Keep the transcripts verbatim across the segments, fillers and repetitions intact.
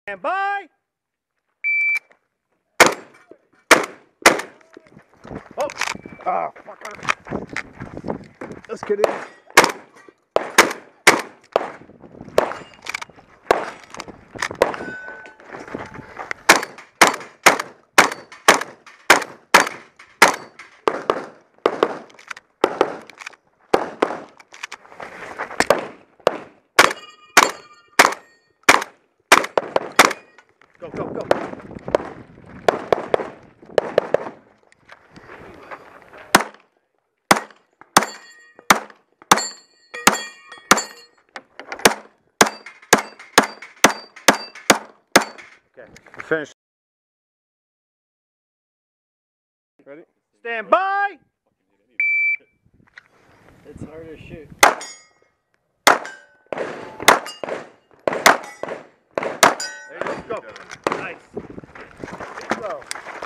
Stand by. Oh, ah, fucker. Let's get in. Go, go, go. Okay, we're finished. Ready? Stand by. It's hard to shoot. There you go. Go. Nice. Go.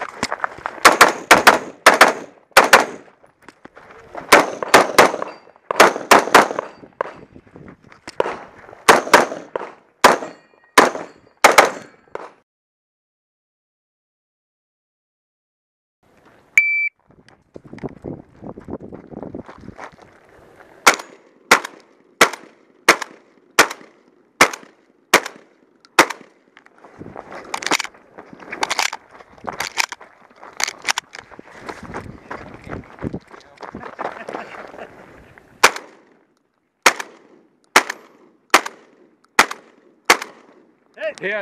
Hit.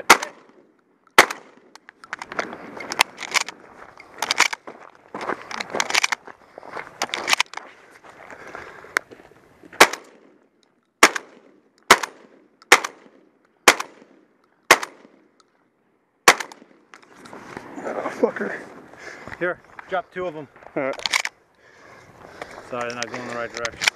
Oh, fucker. Here, drop two of them. All right. Sorry, they're not going in the right direction.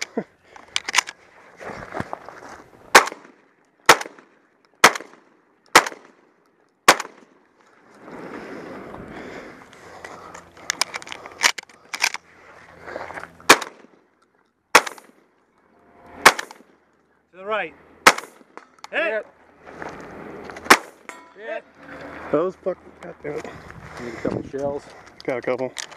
To the right. Hit! Hit. Those fucking, goddamn it. Need a couple shells. Got a couple.